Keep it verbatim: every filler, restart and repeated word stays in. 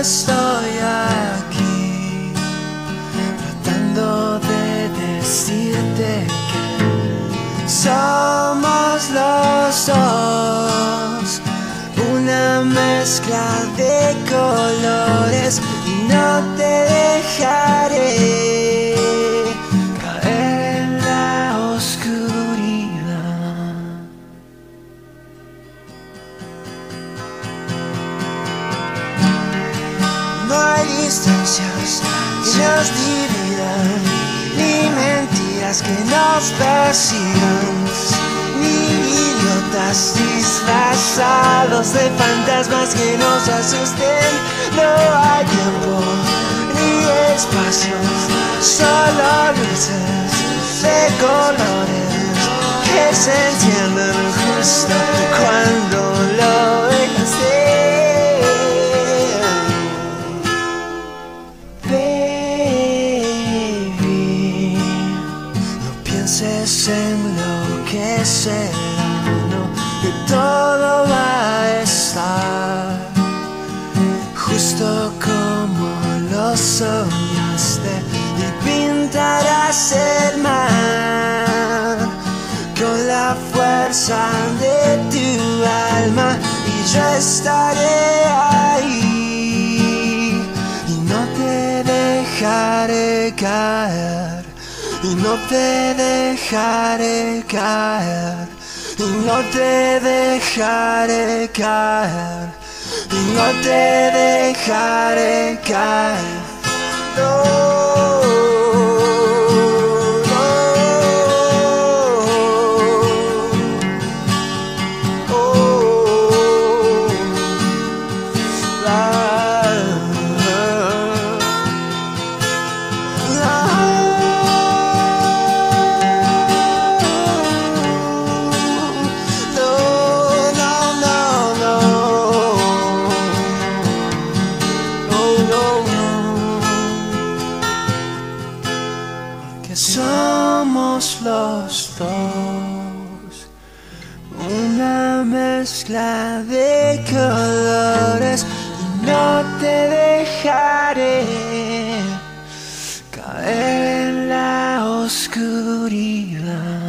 estoy aquí tratando de decirte que somos los dos una mezcla de colores y no te dejaré caer en la oscuridad. No hay distancias que nos dividan, ni mentiras que nos persigan, ni idiotas disfrazados de fantasmas que nos asusten. No hay tiempo ni espacio, solo luces de colores que se encienden justo cuando lo dejaste. Baby, no pienses en lo que será, no, que todo va a estar justo como lo soñaste y pintarás el mar con la fuerza de tu alma y yo estaré ahí y no te dejaré caer y no te dejaré caer y no te dejaré caer y no te dejaré caer. No, no, oh, la, la, no, no, no, no. Que somos los dos una mezcla de colores y no te dejaré caer en la oscuridad.